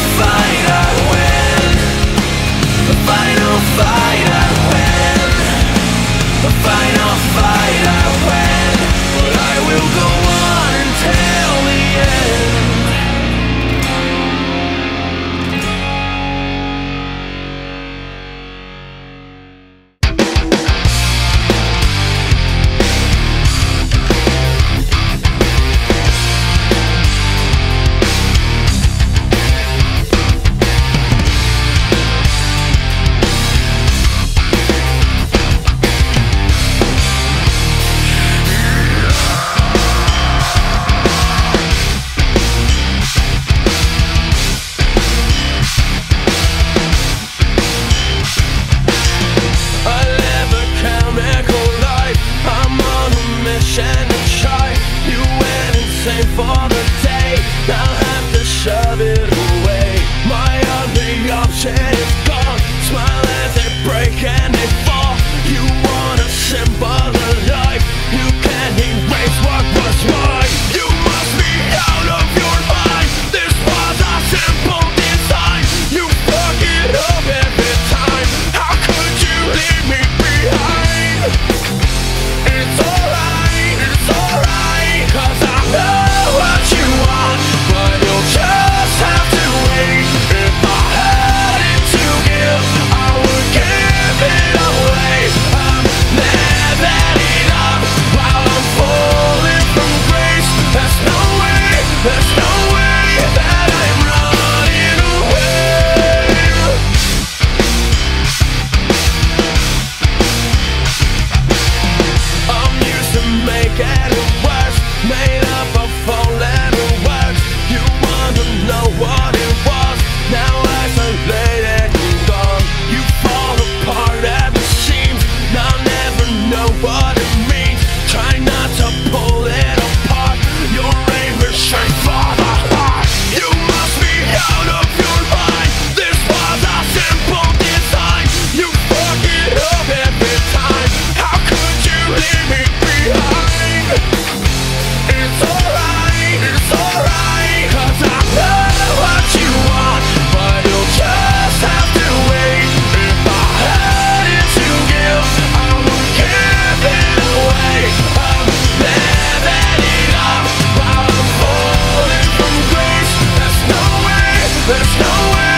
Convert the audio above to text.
fight I win. The final fight I win. The final fight I win. But I will go on until the end. For the day, I'll have to shove it away. My only option is gone. Smile as they break and they fall. You want a simpler life. You can't erase what was mine. You must be out of your mind. This was a simple design. You fuck it up every time. How could you leave me behind? It's alright, 'cause I know what you want, but you'll just have to wait. If I had it to give, I would give it away. I'm living it up while I'm falling from grace. There's no way that I'm running away. I'm used to making it worse, made up of four-letter words. You want to know what it was, now isolated and gone. You fall apart at the seams, now never know what it means. Try not to pull it apart, your aim is straight for the heart. You must be out of your mind, this was a simple design. You fuck it up every time, how could you leave me behind? It's alright, 'cause I know what you want, but you'll just have to wait. If I had it to give, I would give it away. I'm living it up while I'm falling from grace. There's no way